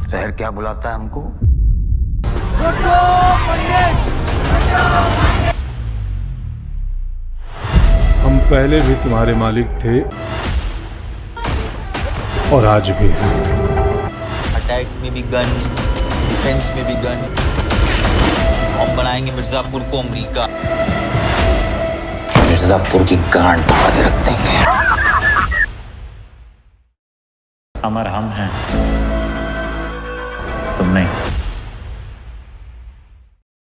शहर क्या बुलाता है हमको? हम पहले भी तुम्हारे मालिक थे और आज भी हैं। अटैक में भी गन, डिफेंस में भी गन। हम बनाएंगे मिर्जापुर को अमेरिका। मिर्जापुर की गांड दबा के रख देंगे। अमर हम हैं, तुम नहीं।